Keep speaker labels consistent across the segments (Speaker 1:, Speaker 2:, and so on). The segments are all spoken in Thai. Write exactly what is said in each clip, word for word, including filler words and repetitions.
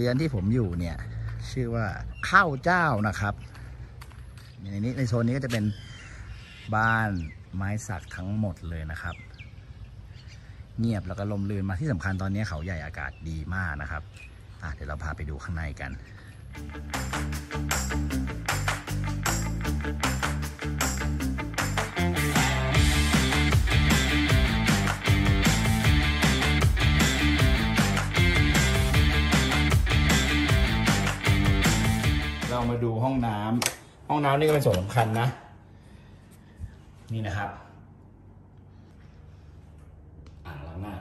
Speaker 1: เรือนที่ผมอยู่เนี่ยชื่อว่าข้าวเจ้านะครับในนี้ในโซนนี้ก็จะเป็นบ้านไม้สักทั้งหมดเลยนะครับเงียบแล้วก็ลมลื่นมาที่สำคัญตอนนี้เขาใหญ่อากาศดีมากนะครับอ่ะเดี๋ยวเราพาไปดูข้างในกันเรามาดูห้องน้ำห้องน้ำนี่ก็เป็นส่วนสำคัญนะนี่นะครับอ่างล้างหน้า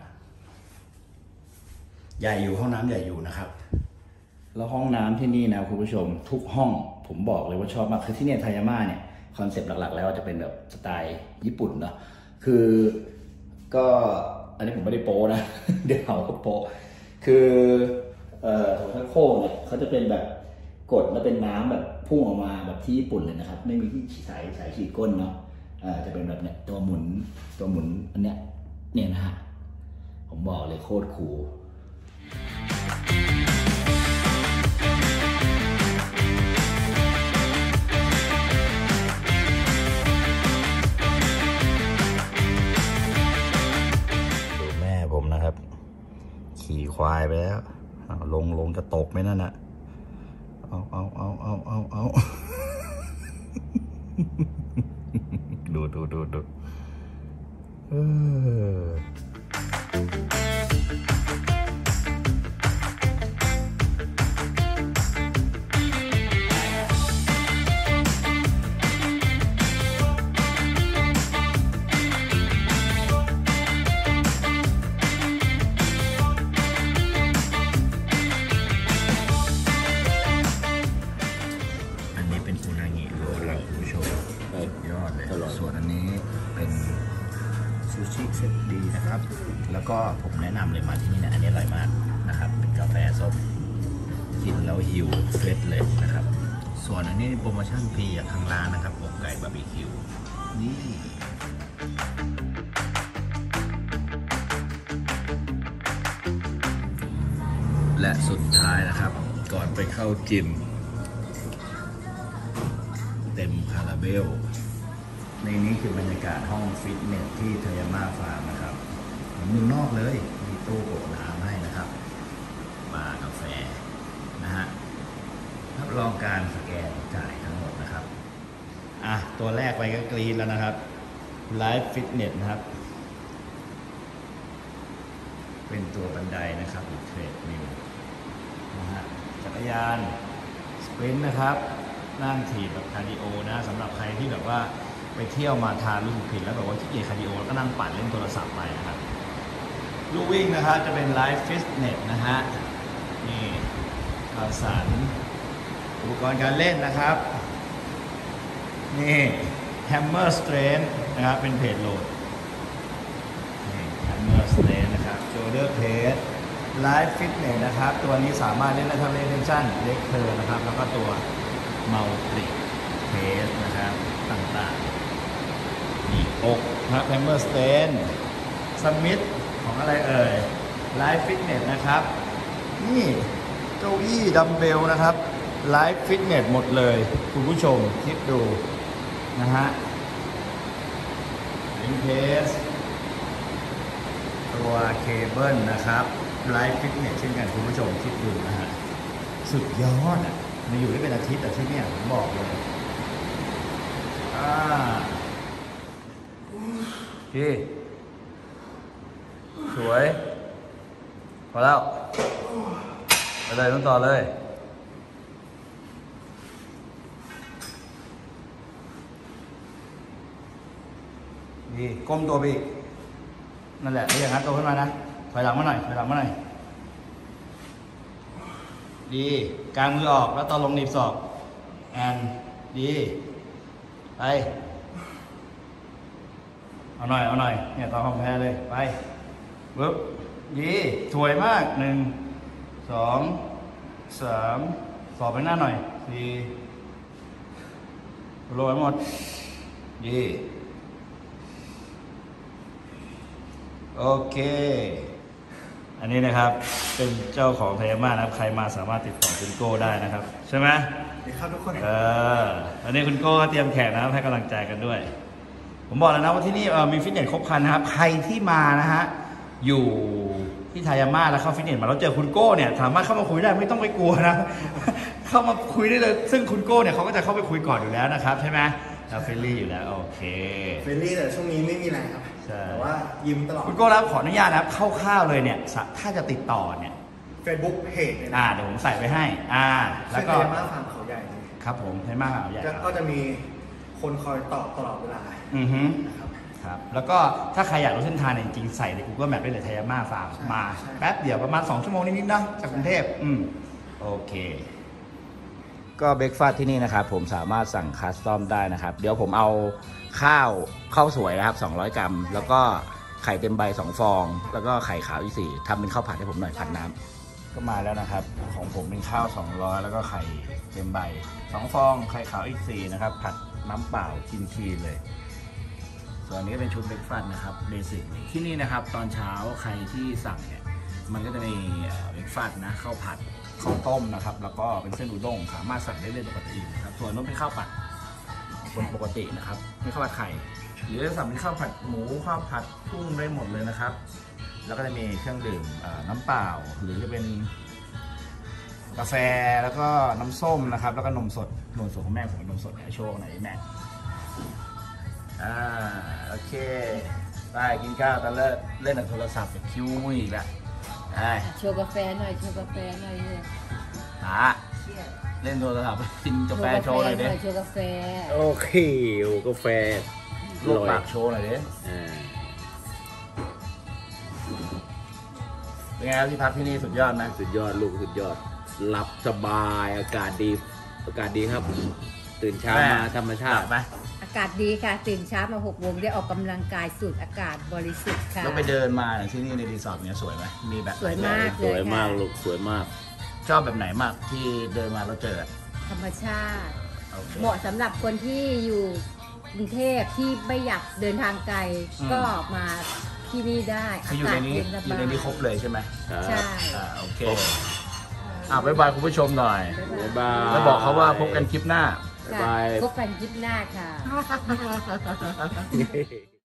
Speaker 1: ใหญ่อยู่ห้องน้ำใหญ่อยู่นะครับแล้วห้องน้ำที่นี่นะคุณผู้ชมทุกห้องผมบอกเลยว่าชอบมากคือที่เนี่ยไทยาม่าเนี่ยคอนเซ็ปต์หลักๆแล้วจะเป็นแบบสไตล์ญี่ปุ่นเนาะคือก็อันนี้ผมไม่ได้โป้นะ เดี๋ยวเขาก็โป้คือเอ่อของชักโครกเนี่ยเขาจะเป็นแบบกดแล้วเป็นน้ำแบบพุ่งออกมาแบบที่ญี่ปุ่นเลยนะครับไม่มีที่สายสายฉีดก้นเนาะอ่าจะเป็นแบบเนี้ยตัวหมุนตัวหมุนอันเนี้ยเนี่ยนะฮะผมบอกเลยโคตรคูลดูแม่ผมนะครับขี่ควายไปแล้วลงลงจะตกไหมนั่นน่ะเอาเอาเอาเอาเอาเอาดูดูดูดูเออส่วนอันนี้เป็นซูชิเซตดีนะครับแล้วก็ผมแนะนำเลยมาที่นี่เนี่ยอันนี้อร่อยมากนะครับเป็นกาแฟส้มกินแล้วหิวเฟรชเลยนะครับส่วนอันนี้โปรโมชั่นฟรีจากทางร้านนะครับอกไก่บาร์บีคิวนี่และสุดท้ายนะครับก่อนไปเข้าจิมเต็มคาราเบลในนี้คือบรรยากาศห้องฟิตเนสที่ไทยาม่าฟาร์มนะครับเหมือนเมืองนอกเลยมีตู้กดน้ำให้นะครับบาร์กาแฟนะฮะรับรองการสแกนจ่ายทั้งหมดนะครับอ่ะตัวแรกไปก็กรีนแล้วนะครับไลฟ์ฟิตเนสนะครับเป็นตัวบันไดนะครับหรือเทรดมิลนะฮะจักรยานสปรินต์นะครับนั่งถีบแบบคาร์ดิโอนะสำหรับใครที่แบบว่าไปเที่ยวมาทานรู้สึกผิดแล้วแบบว่าขี้เกียจคาร์ดิโอก็นั่งปั่นเล่นโทรศัพท์ไปนะครับลู่วิ่งนะครับจะเป็นไลฟ์ฟิตเนสนะฮะนี่ข่าวสารอุปกรณ์การเล่นนะครับนี่แฮมเมอร์สเตรนท์นะครับเป็นเพจโหลดนี่แฮมเมอร์สเตรนท์นะครับโชเดอร์เพจไลฟ์ฟิตเนสนะครับตัวนี้สามารถเล่นได้ทั้งเล่นสั้นเล็กเทอร์นะครับแล้วก็ตัวมัลติเพจนะครับต่างๆนี่อกนะครับแฮมเมอร์สเตนสมิธของอะไรเอ่ยไลฟ์ฟิตเนสนะครับนี่เก้าอี้ดัมเบลนะครับไลฟ์ฟิตเนสหมดเลยคุณผู้ชมคิดดูนะฮะลิงเพสตัวเคเบิลนะครับไลฟ์ฟิตเนสเช่นกันคุณผู้ชมคิดดูนะฮะสุดยอดอ่ะมาอยู่ได้เป็นอาทิตย์แต่ที่นี่ผมบอกเลยอ่าพี่สวยพอแล้วไปเลยต้องต่อเลยดีก้มตัวไปอีกนั่นแหละนี่อย่างนั้นตัวขึ้นมานะถอยหลังมาหน่อยถอยหลังมาหน่อยดีกางมือออกแล้วตอนลงหนีบศอกแอนดีไปเอาหน่อยเอาหน่อยเนี่ยตอนของแพ้เลยไปปึ๊บดีสวยมากหนึ่งสองสามสอบไปหน้าหน่อยสี่โรยหมดดีโอเคอันนี้นะครับเป็นเจ้าของไทยาม่านะครับใครมาสามารถติดต่อคุณโก้ได้นะครับใช่ไหม
Speaker 2: ดีครับทุกคน
Speaker 1: เอออันนี้คุณโก้ก็เตรียมแขกนะครับให้กำลังใจกันด้วยผมบอกแล้วนะว่าที่นี่มีฟิตเนสครบครันนะครับใครที่มานะฮะอยู่ที่ไทยาม่าแล้วเข้าฟิตเนสมาแล้วเจอคุณโก้เนี่ยสามารถเข้ามาคุยได้ไม่ต้องไปกลัวนะเข้ามาคุยได้เลยซึ่งคุณโก้เนี่ยเขาก็จะเข้าไปคุยก่อนอยู่แล้วนะครับใช่ไหมเราเฟรนลี่อยู่แล้วโอเค
Speaker 2: เฟรนลี่แต่ช่วงนี้ไม่มีอะไรครับแต่ว่ายิ้มตลอด
Speaker 1: คุณโก้รับขออนุญาตนะครับคร่าวๆเลยเนี่ยถ้าจะติดต่อเนี่ย
Speaker 2: Facebook เพจเนี่ย
Speaker 1: อ่าเดี๋ยวผมใส่ไปให้อ่าแล้วก็
Speaker 2: ไทยาม่าฟาร์มเขาใหญ่
Speaker 1: ครับผมไทยาม่าเขาใหญ่
Speaker 2: ก็จะมีคนคอยตอบตลอดเวลา
Speaker 1: อือฮึ
Speaker 2: นะครับ
Speaker 1: ครับแล้วก็ถ้าใครอยากรู้เส้นทางเนี่ยจริงๆใส่ใน Google Map ได้เลยไทยาม่าฟาร์มมาแป๊บเดียวประมาณสองชั่วโมงนิดๆนะจากกรุงเทพอืมโอเคก็เบรกฟาสต์ที่นี่นะครับผมสามารถสั่งคัสตอมได้นะครับเดี๋ยวผมเอาข้าวข้าวสวยนะครับสองร้อยกรัมแล้วก็ไข่เต็มใบสองฟองแล้วก็ไข่ขาวอีกสี่ทำเป็นข้าวผัดให้ผมหน่อยผัดน้ำก็มาแล้วนะครับของผมเป็นข้าวสองร้อยแล้วก็ไข่เต็มใบสองฟองไข่ขาวอีกสี่นะครับผัดน้ำเปล่ากินคีนเลยส่วนนี้เป็นชุดเบรกฟาสต์นะครับเบสิกที่นี่นะครับตอนเช้าใครที่สั่งเนี่ยมันก็จะมีเบรกฟาสต์นะข้าวผัดข้าวต้มนะครับแล้วก็เป็นเส้นอุด้งสามารถสั่งได้เลยปกตินะครับส่วนนู้นเป็นข้าวผัดคนปกตินะครับไม่ข้าวผัดไข่หรือจะสั่งเป็นข้าวผัดหมูข้าวผัดกุ้งได้หมดเลยนะครับแล้วก็จะมีเครื่องดื่มน้ำเปล่าหรือจะเป็นกาแฟแล้วก็น้ำส้มนะครับแล้วก็นมสดนมสดของแม่ผมนมสดโชว์ไหนแม่อ่าโอเคไปกินข้าวตอนเลิกเล่นโทรศัพท์คิวอีกแล้ว
Speaker 3: โชว์กาแฟหน่อยโชว์กาแฟหน่อยเลย
Speaker 1: หาเล่นโทรศัพท์กินกาแฟโชว์หน่อยดิ
Speaker 3: โชว์กาแฟ
Speaker 4: โอเคโอ้กาแฟ
Speaker 1: ลูกปากโชว์หน่อยดิเป็นไงครับที่พักที่นี่สุดยอดไหม
Speaker 4: สุดยอดลูกสุดยอดหลับสบายอากาศดีอากาศดีครับตื่นเช้ามาธรรมชาติ
Speaker 1: ไหม
Speaker 3: อากาศดีค่ะตื่นเช้ามาหกโมงได้ออกกำลังกายสูดอากาศบริสุทธิ์ค่ะ
Speaker 1: แล้วไปเดินมาที่นี่ในรีสอร์ทเนี้ยสวยไหมมีแบบ
Speaker 3: สวยมาก
Speaker 4: สวยมากลูกสวยมาก
Speaker 1: ชอบแบบไหนมากที่เดินมาแล้วเจอ
Speaker 3: ธรรมชาติเหมาะสำหรับคนที่อยู่กรุงเทพที่ไม่อยากเดินทางไกลก็มาที่นี่ได้
Speaker 1: อากาศเย็นสบายอยู่ในนี้ครบเลยใช่ไหม
Speaker 3: ใช่
Speaker 1: โอเคอ่ะบ๊ายบายคุณผู้ชมหน่อย
Speaker 4: บ๊ายบาย
Speaker 1: แล้วบอกเขาว่าพบกันคลิปหน้า
Speaker 3: บายพบกันคลิปหน้าค่ะ